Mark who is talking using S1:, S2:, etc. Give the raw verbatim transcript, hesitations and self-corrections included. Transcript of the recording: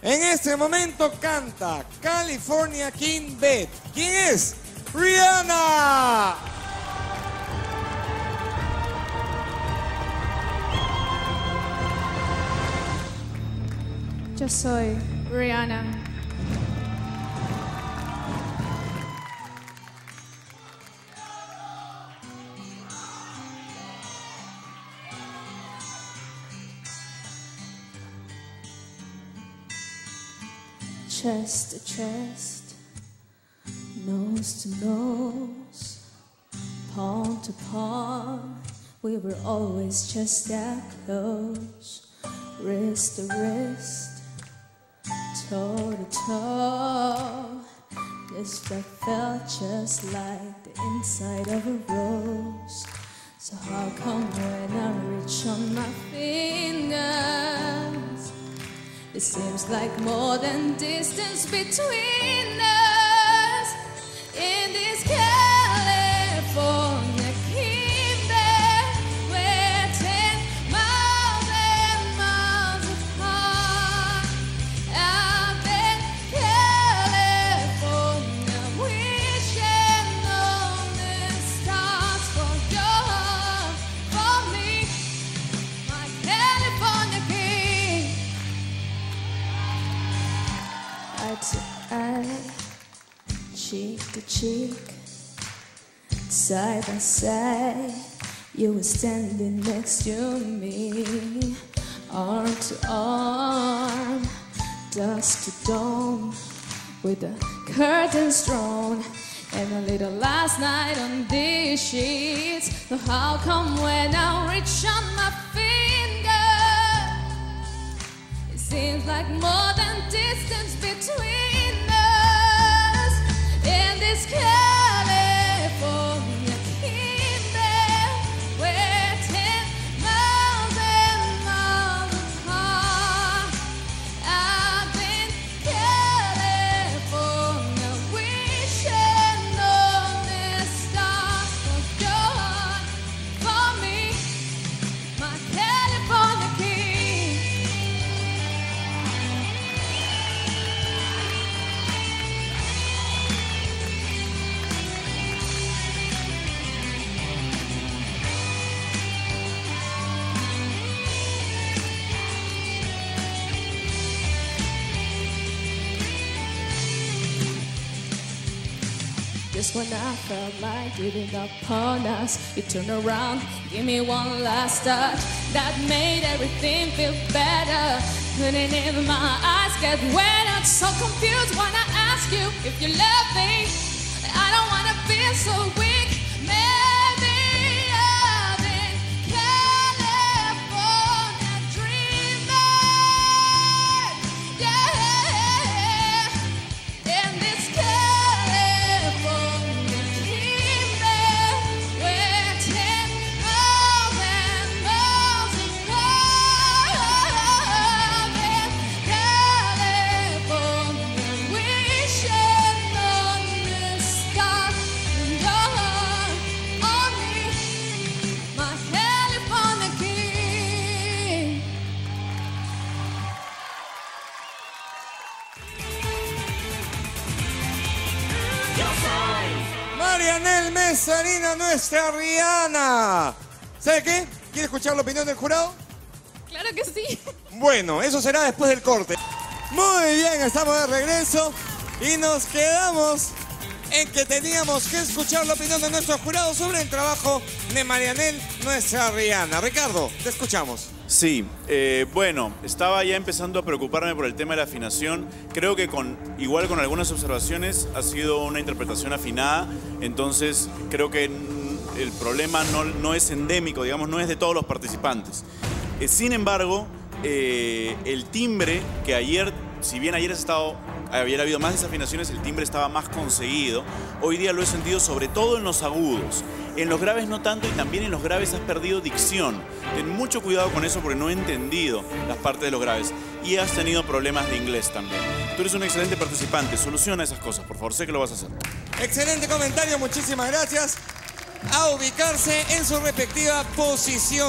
S1: En este momento canta California King Bed. ¿Quién es? Rihanna.
S2: Yo soy Rihanna. Chest to chest, nose to nose, palm to palm, we were always just that close. Wrist to wrist, toe to toe, this that felt just like the inside of a rose. So how come when I reach on my fingers, it seems like more than distance between us in this California kingdom, we're ten miles and miles apart. Out in California, wishing on the stars for your heart, for me, my California king. Eye to eye, cheek to cheek, side by side, you were standing next to me, arm to arm, dusk to dawn, with the curtains drawn, and a little last night on these sheets. So how come when I reach on my finger, it seems like more than distance between us in this California kingdom, we're ten miles and miles apart. I've been California, wishing on the stars for your heart, for me, my California king. Just when I felt like giving up on us, you turned around, give me one last touch that made everything feel better. Putting in my eyes, get wet, I'm so confused when I ask you if you love me. I don't wanna feel so weak. Maybe I've been California dreaming, yeah, in this California kingdom, we're ten miles and miles apart. In California, wishing on the stars and your heart on me, my California king.
S1: Marianel Mesarina, nuestra Rihanna. ¿Sabe qué? ¿Quiere escuchar la opinión del jurado?
S2: Claro que sí.
S1: Bueno, eso será después del corte. Muy bien, estamos de regreso y nos quedamos en que teníamos que escuchar la opinión de nuestro jurado sobre el trabajo de Marianel, nuestra Rihanna. Ricardo, te escuchamos.
S3: Sí, eh, bueno, estaba ya empezando a preocuparme por el tema de la afinación. Creo que con, igual con algunas observaciones ha sido una interpretación afinada, entonces creo que el problema no, no es endémico, digamos, no es de todos los participantes. Eh, sin embargo, eh, el timbre que ayer, si bien ayer ha estado, había habido más desafinaciones, el timbre estaba más conseguido. Hoy día lo he sentido sobre todo en los agudos. En los graves no tanto, y también en los graves has perdido dicción. Ten mucho cuidado con eso porque no he entendido las partes de los graves. Y has tenido problemas de inglés también. Tú eres un excelente participante. Soluciona esas cosas, por favor. Sé que lo vas a hacer.
S1: Excelente comentario, muchísimas gracias. A ubicarse en su respectiva posición.